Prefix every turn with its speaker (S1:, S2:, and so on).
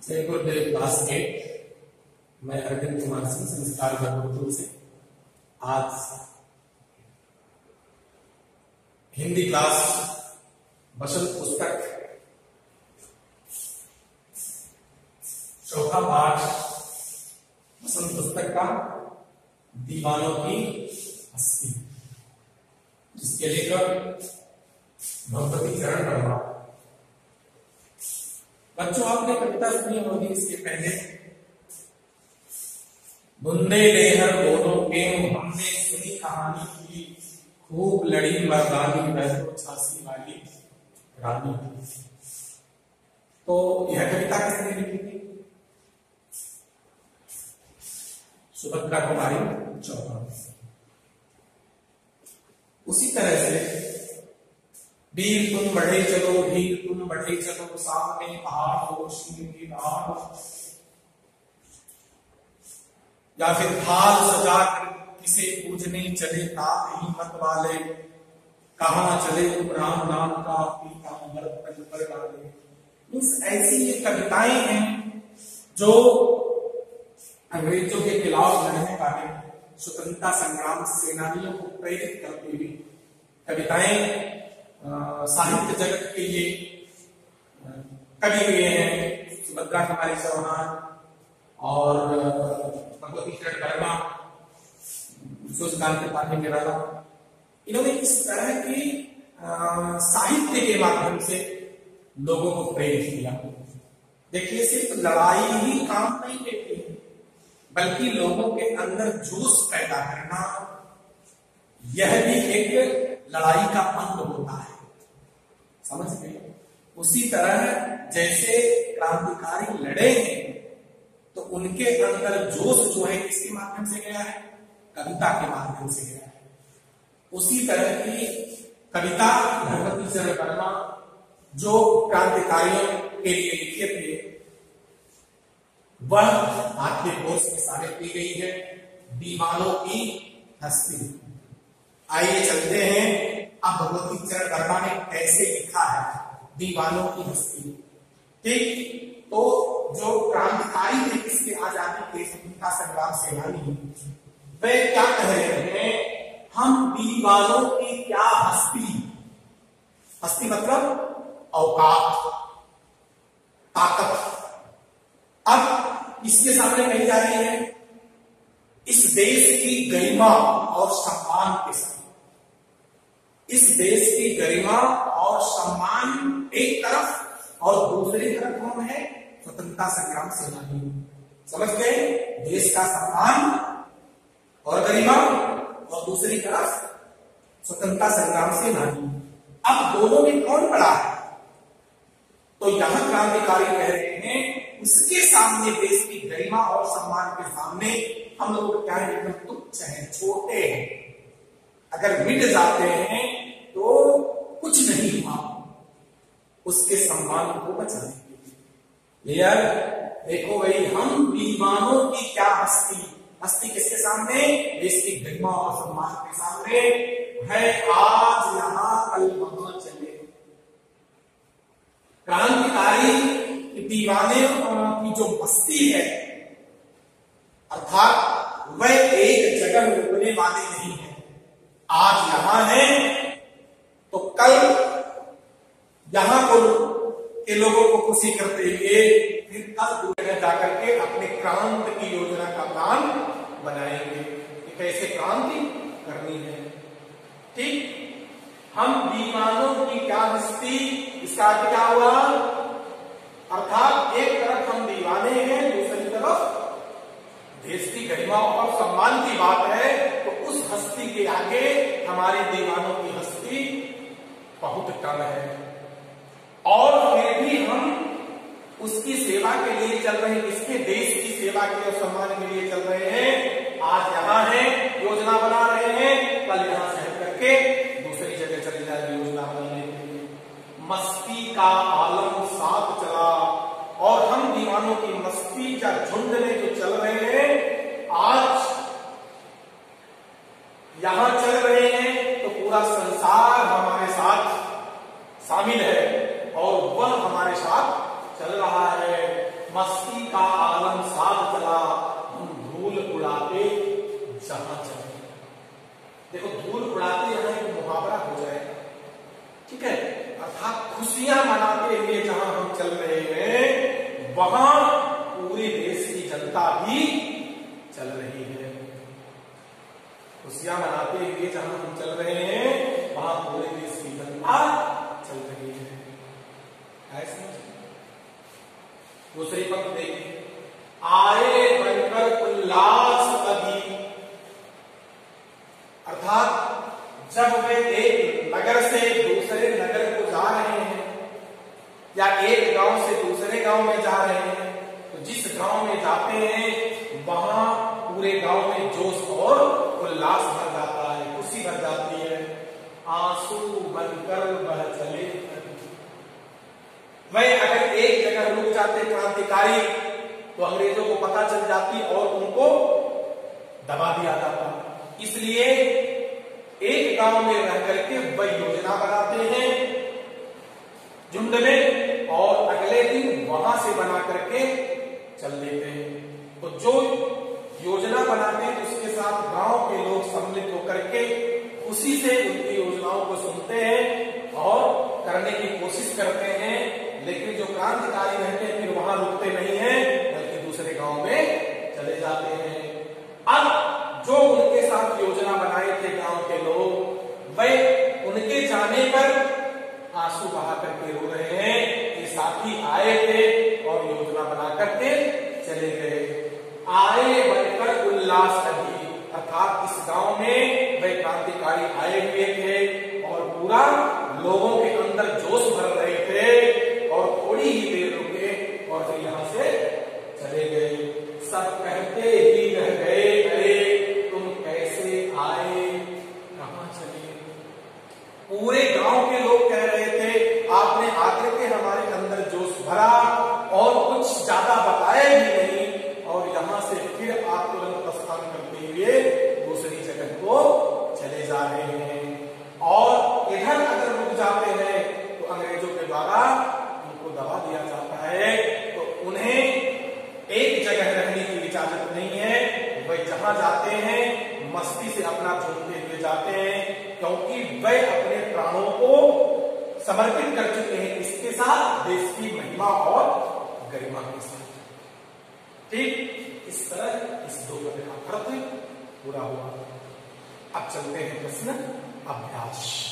S1: जय गुरुदेव क्लास 8। मैं अरविंद कुमार सिंह संस्कार गुरुकुल से आज हिंदी क्लास बसंत पुस्तक चौथा पाठ बसंत पुस्तक का दीवानों की हस्ती, जिसके लेखक भगवती चरण वर्मा। बच्चों, आपने कविता सुनी होगी इसके पहले, बुंदे लेहर बोलो के हमने सुनी कहानी की, खूब लड़ी मर्दानी वैसे छासी वाली रानी। तो यह कविता किसने लिखी थी? सुभद्रा कुमारी चौहान। उसी तरह से वीर तुम बढ़े चलो, वीर तुम बढ़े चलो, सामने पहाड़ हो रोशनी की रात, या फिर थाल सजा कर किसे पूजने चले ताक हिम्मत वाले, कहां चले तुम राम नाम का पीतांबर तन पर डाले। ऐसी ये कविताएं हैं जो अंग्रेजों के खिलाफ लड़ने वाले स्वतंत्रता संग्राम सेनानियों को प्रेरित करती हुई कविताएं साहित्य जगत के ये कवि हुए हैं। सुभद्रा कुमारी चौहान और भगवती चरण वर्मा, सूर्यकांत त्रिपाठी निराला, इन्होंने इस तरह की साहित्य के माध्यम से लोगों को प्रेरित किया। देखिए, सिर्फ लड़ाई ही काम नहीं देती है, बल्कि लोगों के अंदर जोश पैदा करना, यह भी एक लड़ाई का अंग होता है। समझ गए? उसी तरह जैसे क्रांतिकारी लड़े हैं तो उनके अंदर जोश जो है किसके माध्यम से गया है? कविता के माध्यम से गया है। उसी तरह की कविता भगवती चरण वर्मा जो क्रांतिकारियों के लिए लिखे थे, वह आपके कोर्स में शामिल की गई है। दीवानों की हस्ती। आइए चलते हैं अब भगवती चरण वर्मा ने कैसे लिखा है दीवानों की हस्ती। ठीक, तो जो क्रांतिकारी थे, किसके आजादी के स्वतंत्रता संग्राम सेनानी, वे क्या कह रहे हैं? हम दीवानों की क्या हस्ती, हस्ती मतलब औकात, ताकत, अब इसके सामने कही जा रही है इस देश की गरिमा और सम्मान के साथ। इस देश की गरिमा और सम्मान एक तरफ और दूसरी तरफ कौन है? स्वतंत्रता संग्राम सेनानी। समझ गए? देश का सम्मान और गरिमा और दूसरी तरफ स्वतंत्रता संग्राम सेनानी। अब दोनों में कौन बड़ा है? तो यहां क्रांतिकारी कह रहे हैं उसके सामने, देश की गरिमा और सम्मान के सामने हम लोग क्या है? एकदम तुच्छ हैं, छोटे हैं। अगर मिट जाते हैं तो कुछ नहीं हुआ उसके सम्मान को बचाने के लिए। यार देखो भाई, हम दीवानों की क्या हस्ती, हस्ती किसके सामने? देश की गरिमा और सम्मान के सामने है। आज यहां कल वहां चले। क्रांतिकारी दीवाने की जो मस्ती है, अर्थात वह एक जगह रुकने वाले नहीं है। आज यहां है तो कल यहां को के लोगों को खुशी करते हुए फिर कल दूसरे जाकर के अपने क्रांति की योजना का प्लान बनाएंगे कि कैसे क्रांति करनी है। ठीक, हम दीवानों की क्या हस्ती, इसका क्या हुआ? अर्थात एक तरफ हम दीवाने हैं, दूसरी तरफ देश की गरिमा और सम्मान की बात है, तो उस हस्ती के आगे हमारी दीवानों की हस्ती बहुत कम है। और फिर भी हम उसकी सेवा के लिए चल रहे हैं, इसके देश की सेवा के लिए और सम्मान के लिए चल रहे हैं। आज यहां है, योजना बना रहे हैं, कल यहां से हट करके दूसरी जगह चले जाए योजना बनाने के लिए। मस्ती का आलम साथ चला, और हम दीवानों की मस्ती का झुंड में जो चल रहे हैं, आज यहां चल रहे हैं तो पूरा संसार हमारे साथ शामिल है और वह हमारे साथ चल रहा है। मस्ती का आलम साथ चला, हम धूल उड़ाते जहां चले। देखो धूल उड़ाते यहाँ एक मुहावरा हो जाएगा, ठीक है। अर्थात खुशियां मनाते हुए जहां हम चल रहे हैं वहां पूरे देश की जनता भी चल रही है। खुशियां मनाते हुए जहां हम चल रहे हैं वहां पूरे देश की जनता चल रही है। ऐसे दूसरी पंक्ति देखिए, आए बनकर उल्लास कभी। अर्थात जब वे एक नगर से दूसरे नगर को जा रहे हैं या एक गांव से दूसरे गांव में जा रहे हैं, तो जिस गांव में जाते हैं वहां पूरे गांव में जोश और उल्लास भर जाता है, खुशी भर जाती है। आंसू बनकर बह चले। वह अगर एक जगह रुक जाते क्रांतिकारी तो अंग्रेजों को पता चल जाती और उनको दबा दिया जाता। इसलिए एक गांव में रह करके वह योजना बनाते हैं झुंड में और अगले दिन वहां से बना करके चल देते हैं। तो जो योजना बनाते हैं उसके साथ गांव के लोग सम्मिलित होकर के उसी से उनकी योजनाओं को सुनते हैं और करने की कोशिश करते हैं। लेकिन जो क्रांतिकारी रहते हैं फिर वहां रुकते नहीं हैं बल्कि दूसरे गांव में चले जाते हैं। अब जो उनके साथ योजना बनाए थे गांव के लोग, वह उनके जाने पर आंसू बहा करके रो रहे हैं कि साथी आए थे और योजना बना करके चले गए। आए बनकर उल्लास कभी। अर्थात इस गांव में वह क्रांतिकारी आए हुए थे और पूरा लोगों के अंदर जोश भर रहे थे और थोड़ी ही देर रुके और फिर यहां से चले गए। सब कहते ही रह गए, अरे तुम कैसे आए, कहां चले। पूरे गांव के लोग कह रहे थे आपने आकर के हमारे अंदर जोश भरा और कुछ ज्यादा बताया भी नहीं और यहां से फिर आप तुरंत प्रस्थान करते हुए दूसरी जगह को चले जा रहे हैं। और इधर अगर रुक जाते हैं तो अंग्रेजों के द्वारा उनको दबा दिया जाता है, तो उन्हें एक जगह रहने की इजाजत नहीं है। वह जहां जाते हैं मस्ती से अपना झूमते हुए जाते हैं, क्योंकि वह अपने प्राणों को समर्पित कर चुके हैं इसके साथ, देश की महिमा और गरिमा के साथ। ठीक इस तरह इस दो पद का अर्थ पूरा हुआ। अब चलते हैं प्रश्न अभ्यास।